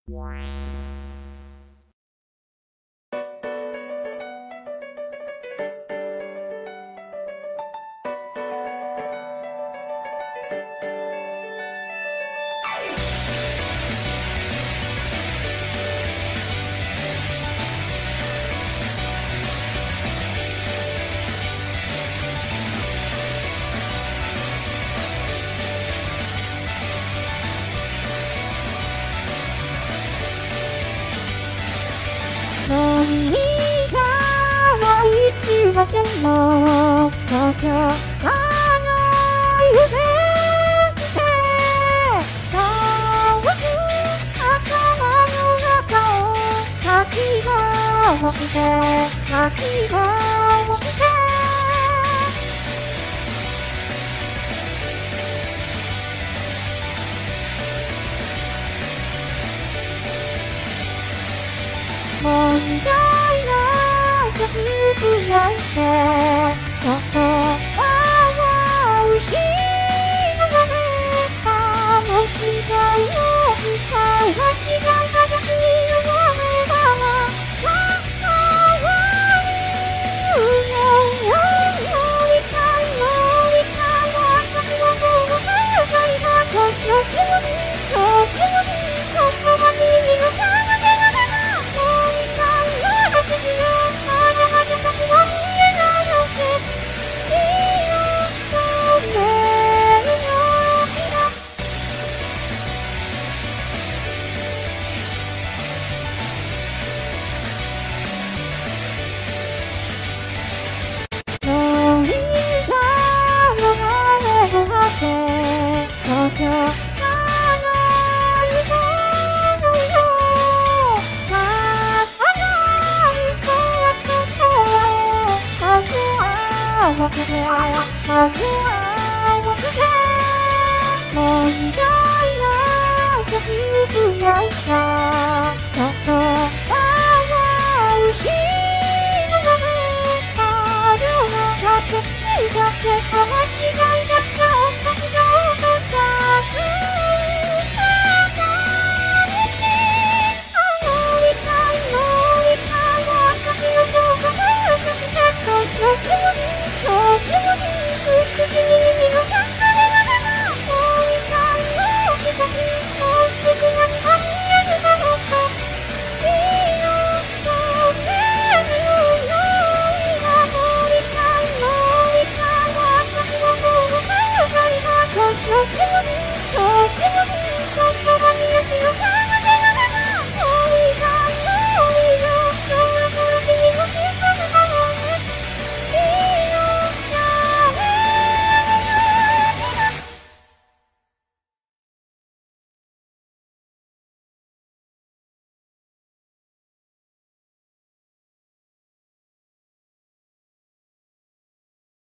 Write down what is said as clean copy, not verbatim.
涙はいつまでも東京から夢で騒ぐ頭の中をかき回してかき回して問題なんて少ないせこそは失われたもしがいをしたいは違う探しに呼ばれたら関わるの乗りたい私はもう早く今そうしよう気持ちここまで見るから問題なんて少ないさ